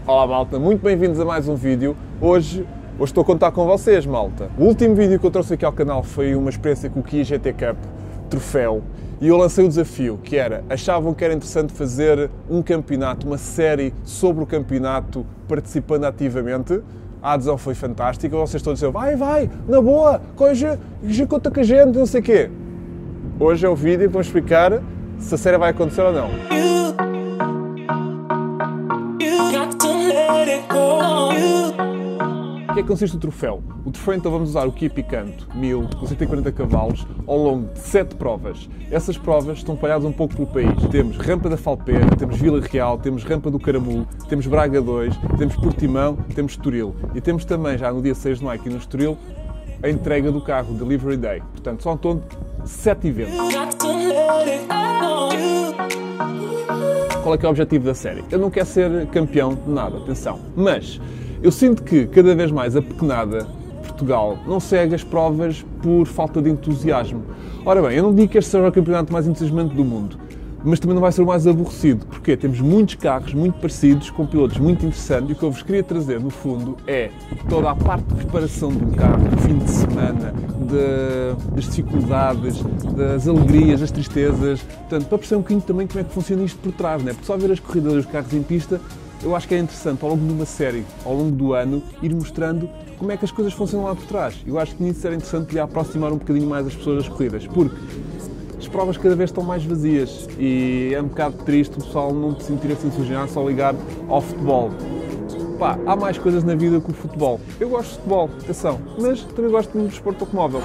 Olá malta, muito bem-vindos a mais um vídeo. Hoje estou a contar com vocês, malta. O último vídeo que eu trouxe aqui ao canal foi uma experiência com o Kia GT Cup Troféu e eu lancei o desafio, que era, achavam que era interessante fazer um campeonato, uma série sobre o campeonato, participando ativamente. A adesão foi fantástica, vocês estão a dizer, vai, na boa, já conta com a gente, não sei o quê. Hoje é o vídeo que vamos explicar se a série vai acontecer ou não. O que é que consiste o troféu? O troféu, então, vamos usar o Kia Picanto 1000 com 140 cavalos ao longo de 7 provas. Essas provas estão espalhadas um pouco pelo país. Temos Rampa da Falpena, temos Vila Real, temos Rampa do Caramulo, temos Braga 2, temos Portimão, temos Estoril. E temos também, já no dia 6 de maio, aqui no Estoril, a entrega do carro, Delivery Day. Portanto, são um todo de 7 eventos. Qual é que é o objetivo da série? Eu não quero ser campeão de nada, atenção. Mas eu sinto que, cada vez mais, a pequenada Portugal não segue as provas por falta de entusiasmo. Ora bem, eu não digo que este seja o campeonato mais entusiasmante do mundo, mas também não vai ser o mais aborrecido, porque temos muitos carros muito parecidos, com pilotos muito interessantes, e o que eu vos queria trazer, no fundo, é toda a parte de preparação de um carro, do fim de semana, das dificuldades, das alegrias, das tristezas, portanto, para perceber um bocadinho também como é que funciona isto por trás, né? Porque só ver as corridas dos carros em pista, eu acho que é interessante, ao longo de uma série, ao longo do ano, ir mostrando como é que as coisas funcionam lá por trás. Eu acho que nisso era interessante poder aproximar um bocadinho mais as pessoas das corridas, porque as provas cada vez estão mais vazias e é um bocado triste o pessoal não se sentir assim entusiasmado só ligar ao futebol. Pá, há mais coisas na vida que o futebol. Eu gosto de futebol, atenção, mas também gosto de desporto automóvel.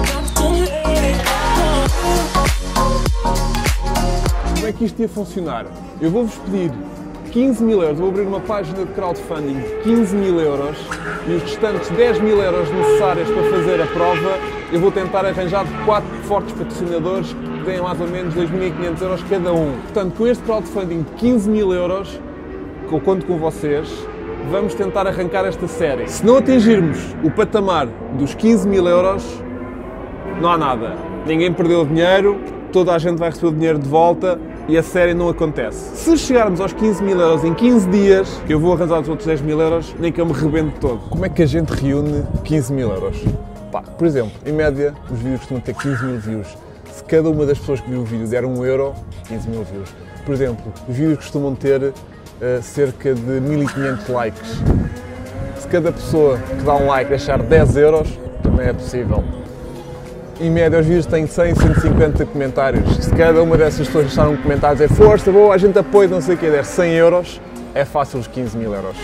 Como é que isto ia funcionar? Eu vou-vos pedir 15 mil euros, vou abrir uma página de crowdfunding de 15 mil euros e os restantes 10 mil euros necessários para fazer a prova, eu vou tentar arranjar 4 fortes patrocinadores que deem mais ou menos 2.500 euros cada um. Portanto, com este crowdfunding de 15 mil euros, que eu conto com vocês, vamos tentar arrancar esta série. Se não atingirmos o patamar dos 15 mil euros, não há nada. Ninguém perdeu dinheiro, toda a gente vai receber o dinheiro de volta e a série não acontece. Se chegarmos aos 15 mil euros em 15 dias, que eu vou arranjar os outros 10 mil euros, nem que eu me rebento todo. Como é que a gente reúne 15 mil euros? Pá, por exemplo, em média, os vídeos costumam ter 15 mil views. Se cada uma das pessoas que viu o vídeo der 1 euro, 15 mil views. Por exemplo, os vídeos costumam ter cerca de 1.500 likes. Se cada pessoa que dá um like deixar 10 euros, também é possível. Em média, os vídeos têm 100, 150 comentários. Se cada uma dessas pessoas deixar um comentário e dizer força, boa, a gente apoia, não sei o que, der 100 euros, é fácil os 15 mil euros.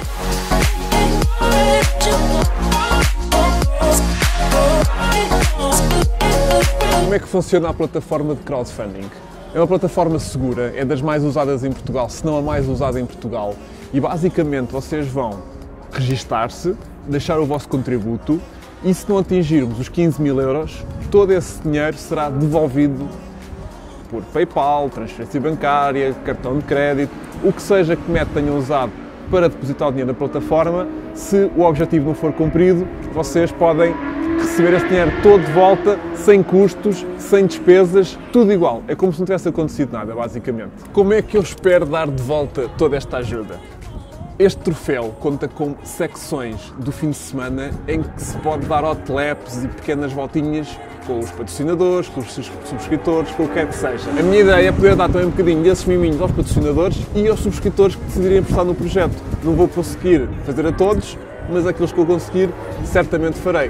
Como é que funciona a plataforma de crowdfunding? É uma plataforma segura, é das mais usadas em Portugal, se não a mais usada em Portugal. E basicamente vocês vão registar-se, deixar o vosso contributo e se não atingirmos os 15 mil euros, todo esse dinheiro será devolvido por PayPal, transferência bancária, cartão de crédito, o que seja que método tenham usado para depositar o dinheiro na plataforma. Se o objetivo não for cumprido, vocês podem receber esse dinheiro todo de volta, sem custos, sem despesas, tudo igual. É como se não tivesse acontecido nada, basicamente. Como é que eu espero dar de volta toda esta ajuda? Este troféu conta com secções do fim de semana em que se pode dar hot laps e pequenas voltinhas com os patrocinadores, com os subscritores, com o que quer que seja. A minha ideia é poder dar também um bocadinho desses miminhos aos patrocinadores e aos subscritores que decidirem apostar no projeto. Não vou conseguir fazer a todos, mas aqueles que eu conseguir, certamente farei.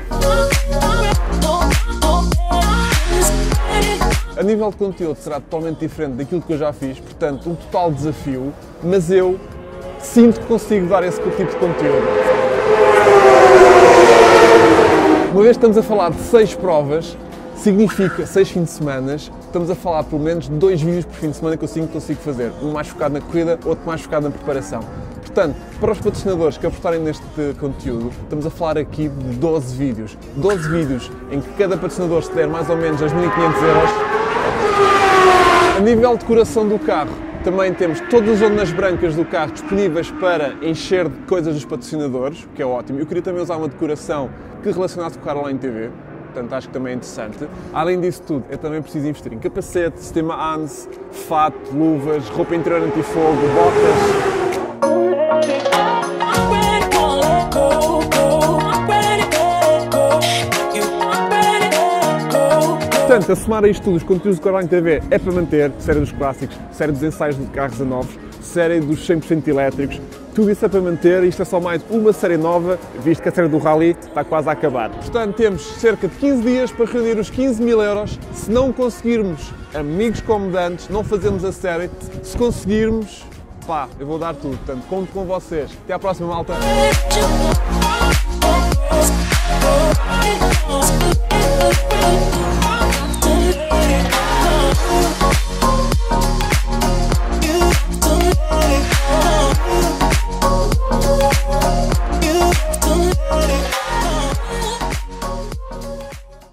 A nível de conteúdo será totalmente diferente daquilo que eu já fiz, portanto, um total desafio, mas eu sinto que consigo dar esse tipo de conteúdo. Uma vez que estamos a falar de 6 provas, significa 6 fins de semana, estamos a falar pelo menos de 2 vídeos por fim de semana que eu consigo fazer. Um mais focado na corrida, outro mais focado na preparação. Portanto, para os patrocinadores que apostarem neste conteúdo, estamos a falar aqui de 12 vídeos. 12 vídeos em que cada patrocinador se der mais ou menos as 1.500 euros. A nível de decoração do carro, também temos todas as zonas brancas do carro disponíveis para encher de coisas dos patrocinadores, o que é ótimo. Eu queria também usar uma decoração que relacionasse com o Caroline TV, portanto acho que também é interessante. Além disso tudo, é também preciso investir em capacete, sistema ANS, fato, luvas, roupa interior antifogo, botas. Portanto, a somar a isto tudo, os conteúdos do Carvalho TV é para manter série dos clássicos, série dos ensaios de carros a novos, série dos 100% elétricos, tudo isso é para manter. Isto é só mais uma série nova, visto que a série do Rally está quase a acabar. Portanto, temos cerca de 15 dias para reunir os 15.000 euros. Se não conseguirmos, amigos como antes, não fazemos a série. Se conseguirmos, pá, eu vou dar tudo. Portanto, conto com vocês. Até à próxima, malta.